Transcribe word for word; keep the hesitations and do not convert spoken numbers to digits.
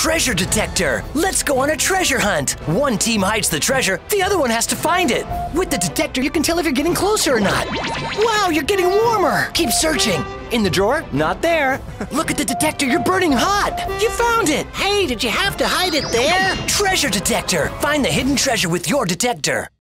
Treasure detector. Let's go on a treasure hunt. One team hides the treasure, the other one has to find it. With the detector, you can tell if you're getting closer or not. Wow, you're getting warmer. Keep searching. In the drawer? Not there. Look at the detector, you're burning hot. You found it. Hey, did you have to hide it there? Treasure detector. Find the hidden treasure with your detector.